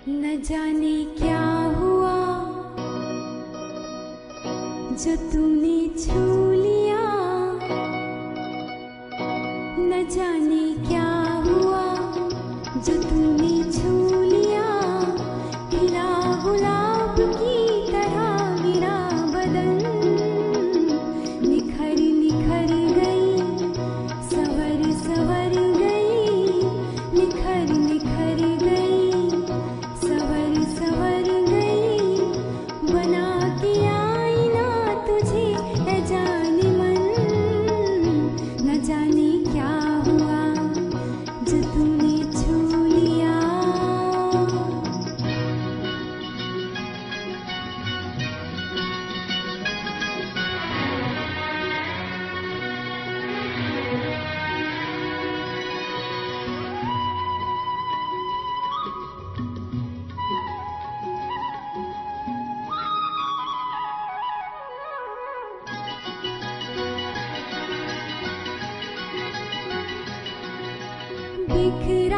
न जाने क्या हुआ जो तूने छू लिया, न जाने क्या हुआ जो तूने छू लिया। खिला गुलाब की तरह मेरा बदन निखर निखर गई, सवर सवर गई, निखर निखर गई, सवर सवर गई। बना के आईना तुझे है जाने मन, न जाने क्या हुआ जो तूने छू लिया। बिखरा